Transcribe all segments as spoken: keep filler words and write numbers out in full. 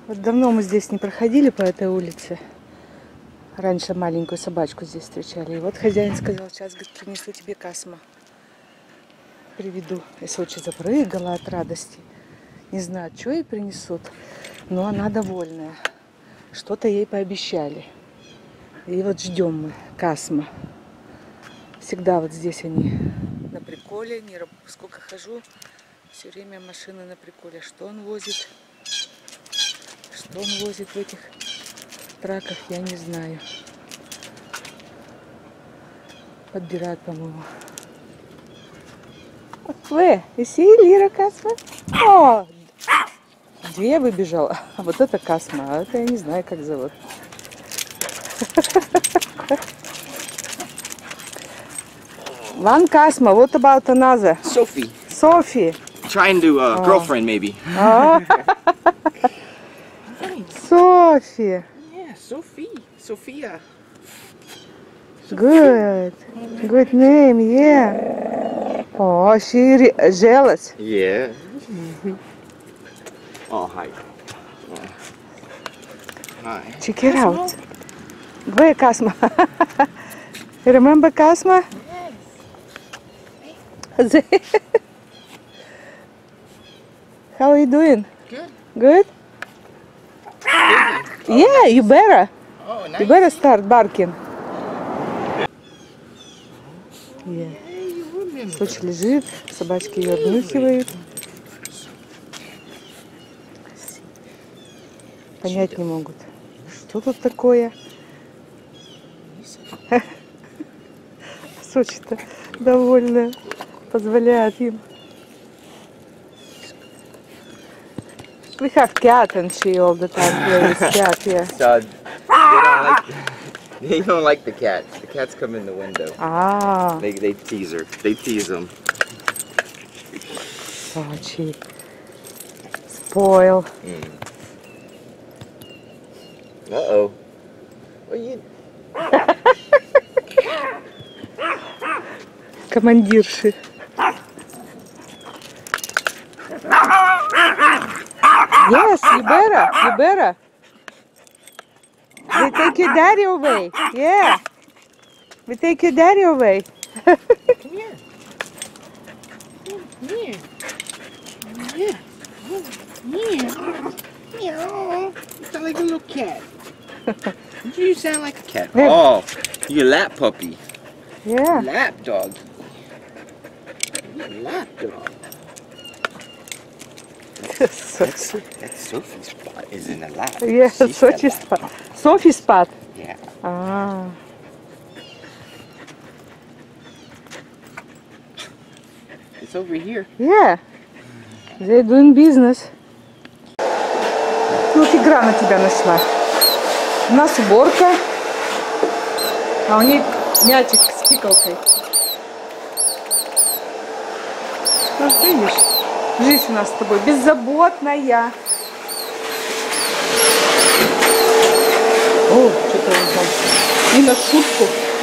Вот давно мы здесь не проходили по этой улице. Раньше маленькую собачку здесь встречали. И вот хозяин сказал, сейчас, говорит, принесу тебе Касма. Приведу. Я очень запрыгала от радости. Не знаю, что ей принесут, но она довольная. Что-то ей пообещали. И вот ждем мы Касма. Всегда вот здесь они на приколе. Не раб... Сколько хожу, все время машины на приколе. Что он возит? Что он возит в этих траках, я не знаю. Подбирают, по-моему. Вы, you see little Касма? О, две выбежала. А вот это Касма, а это я не знаю, как зовут. One Касма, what about another? Sophie. Sophie. Trying to uh, Oh. girlfriend maybe. Oh. Sophie. Yeah, Sophie. Sophia. Good. Good name, yeah. Oh, she re jealous. Yeah. Oh, hi. Oh. Hi. Check it out. Where Касма? Remember Касма? Yes. How are you doing? Good. Good? Yeah, you better. Oh, nice. You better start barking. Yeah. Hey, you remember. Соч лежит, собачки ее обнюхивают. Понять не могут, что тут такое. Сочи-то довольная, позволяет им. We have cat and she all the time plays with cat, yeah. So, they don't like. They don't like the cats. The cats come in the window. Ah, They they tease her. They tease them. Сочи. Spoil. Mm. Uh oh. What you? Командирши. Yes, you better, you better. We take your daddy away. Yeah. We take your daddy away. Come here. Come here. Yeah. Yeah. Meow. You sound like a little cat. You sound like a cat. Yeah. Oh, you a lap puppy. Yeah. Lap dog. You a lap dog. That's, that's Sophie's spot, is in the lap. Yeah, She's Sochi's the spot. lap. Sophie's spot. Yeah. Ah. It's over here. Yeah. They're doing business. Ну, игра на тебя нашла. У нас уборка, а у них мячик с пикалкой. Ну, видишь, жизнь у нас с тобой беззаботная. О, что-то он там не на шутку.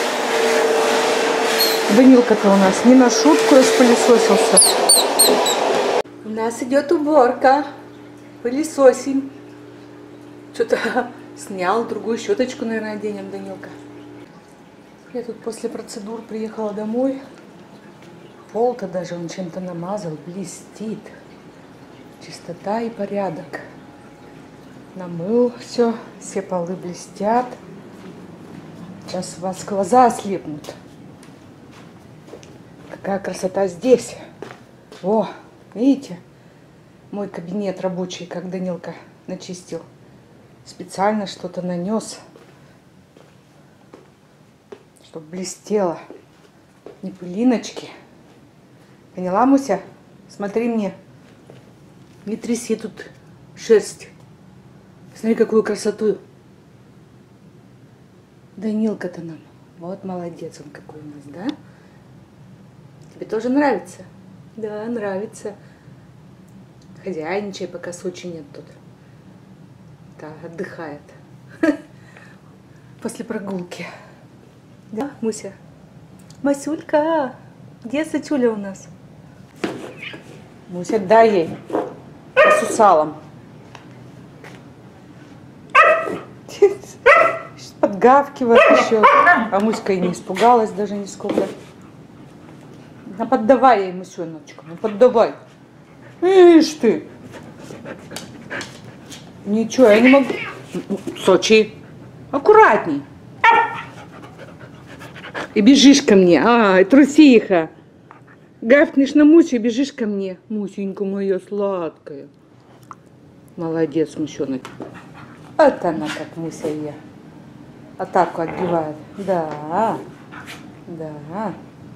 Данилка-то у нас не на шутку распылесосился. У нас идет уборка. Пылесосим. Что-то снял, другую щеточку, наверное, оденем, Данилка. Я тут после процедур приехала домой. Пол-то даже он чем-то намазал, блестит. Чистота и порядок. Намыл все, все полы блестят. Сейчас у вас глаза ослепнут. Какая красота здесь. О, видите? Мой кабинет рабочий, как Данилка начистил. Специально что-то нанес, чтобы блестело. Не пылиночки. Поняла, Муся? Смотри мне. Не тряси тут шерсть. Смотри, какую красоту. Данилка-то нам. Вот молодец он какой у нас, да? Тебе тоже нравится? Да, нравится. Хозяйничай, пока Сочи нет тут. Да, отдыхает. После прогулки. Да, Муся? Масюлька, где Сачуля у нас? Муся, дай ей. С салом. подгавкивает еще. А Муська и не испугалась даже нисколько. Ну поддавай ей, Мусеночка, ну поддавай. Ишь ты. Ничего, я не могу. Сочи, аккуратней. И бежишь ко мне. Ай, трусиха. Гавкнешь на Мусю и бежишь ко мне. Мусенька моя сладкая. Молодец, Мусенок. Вот она как Муся я. Атаку отбивает. Да. Да.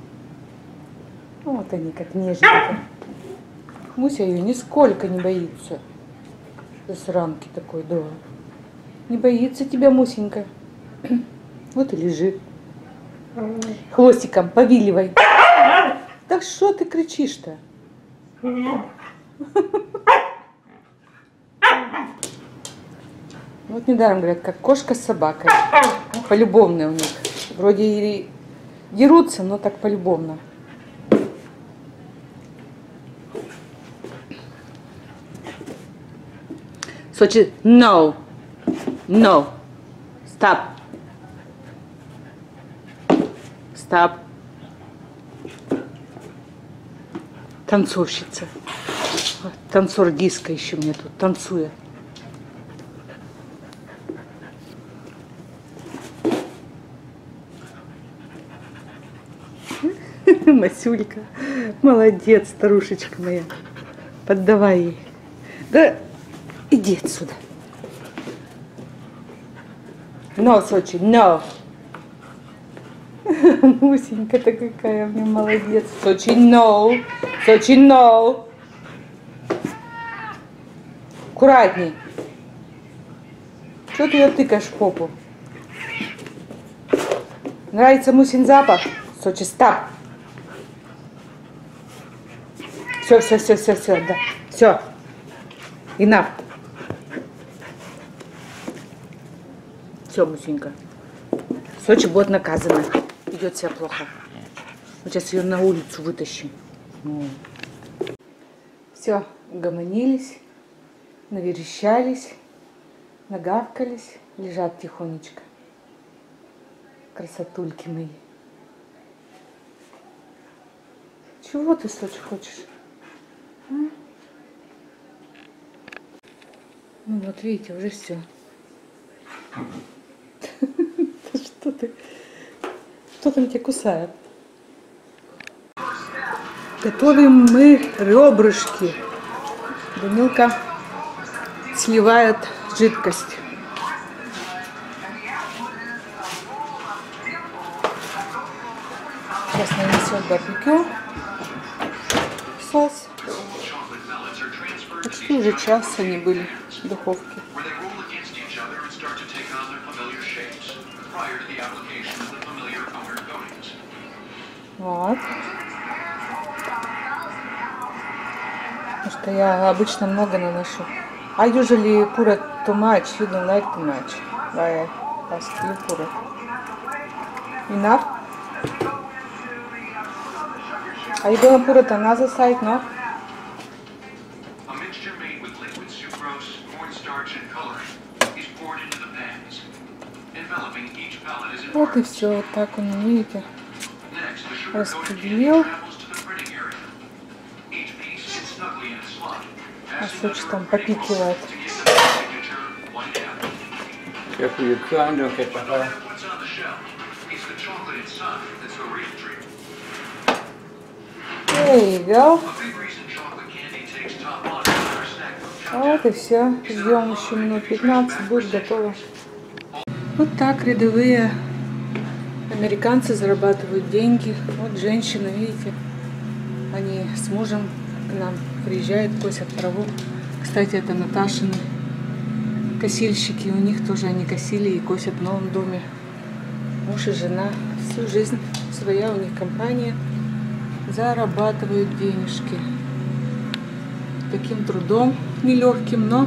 Вот они как нежненько. Муся ее нисколько не боится. Засранки такой, да. Не боится тебя, Мусенька. Вот и лежи. Хвостиком повиливай. Так что ты кричишь-то? Вот недаром говорят, как кошка с собакой. Полюбовные у них. Вроде и дерутся, но так полюбовно. Сочи, no. No. Stop. Stop. Танцовщица. Танцор диска еще мне тут танцует. Масюлька. Молодец, старушечка моя. Поддавай ей. Да иди отсюда. No, Сочи, no. Мусенька-то какая у меня молодец. Сочи, no. Сочи, no. Аккуратней. Что ты ее тыкаешь в попу? Нравится Мусин запах? Сочи, стоп. Все, все, все, все, все, да. Все. Enough. Все, Мусенька. Сочи будет наказана. Ведет себя плохо. Мы сейчас ее на улицу вытащим. Все, угомонились, наверещались, нагавкались, лежат тихонечко. Красотульки мои. Чего ты, Сочи, хочешь? А? Ну вот, видите, уже все. Что ты? Что там тебя кусает? Готовим мы ребрышки. Данилка сливает жидкость. Сейчас нанесет барбекю сос. Почти уже час они были в духовке. Вот. Потому что я обычно много наношу. I usually put it too much. You don't like too much. Why I ask you put it? Enough? Are you gonna put it on another side, no? A mixture made with liquid sucrose, cornstarch, and coloring is poured into the pans. Enveloping each pellet is Вот и enlarged. все. Вот так он, видите, Next, the sugar-coated распределил. candy travels to the printing area. Each piece sits snugly in a slot. А Сочи там попикивает. To give them the signature one half. Careful your crown, don't catch on fire. What's on the shelf? It's the chocolate inside that's the real treat. There you go. A big reason chocolate candy takes top honor in our snack book. Вот и все. Ждем еще минут пятнадцать, будет готово. Вот так рядовые американцы зарабатывают деньги. Вот женщины, видите, они с мужем к нам приезжают, косят траву. Кстати, это Наташины косильщики. У них тоже они косили и косят в новом доме. Муж и жена. Всю жизнь своя у них компания. Зарабатывают денежки. Таким трудом нелегким, но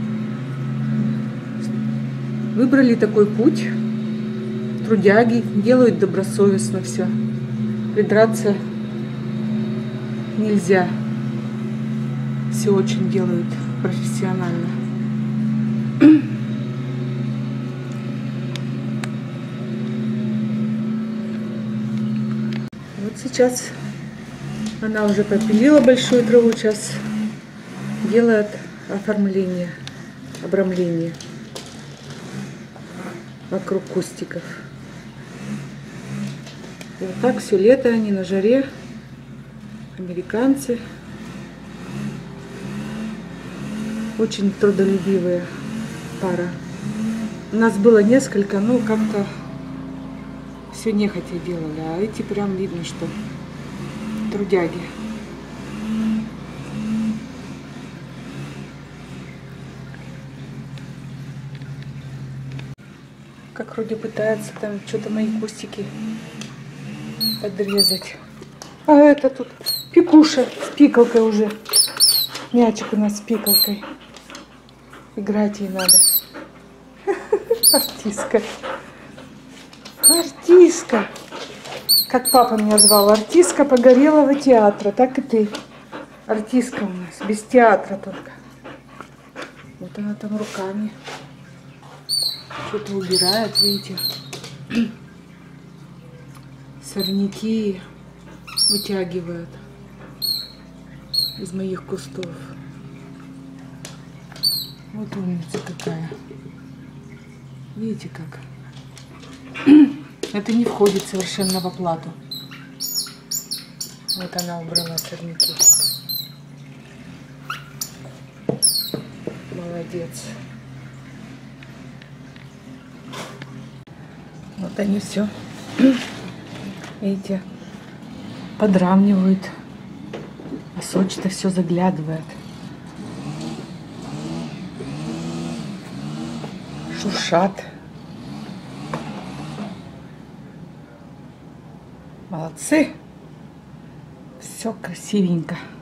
выбрали такой путь. Трудяги, делают добросовестно все. Придраться нельзя. Все очень делают профессионально. Вот сейчас она уже попилила большую траву, сейчас делает оформление, обрамление вокруг кустиков. И вот так все лето они на жаре, американцы, очень трудолюбивая пара. У нас было несколько, ну как-то все нехотя делали, а эти прям видно, что трудяги. Как вроде пытается там что-то мои кустики подрезать. А это тут Пикуша с пикалкой уже. Мячик у нас с пикалкой. Играть ей надо. Артистка. Артистка. Как папа меня звал. Артистка Погорелого театра. Так и ты. Артистка у нас. Без театра только. Вот она там руками что-то убирает, видите. Сорняки вытягивает из моих кустов. Вот умница какая. Видите как? Это не входит совершенно в оплату. Вот она убрала сорняки. Молодец. Вот они все, видите, подравнивают. А Сочи-то все заглядывает. Шуршат. Молодцы. Все красивенько.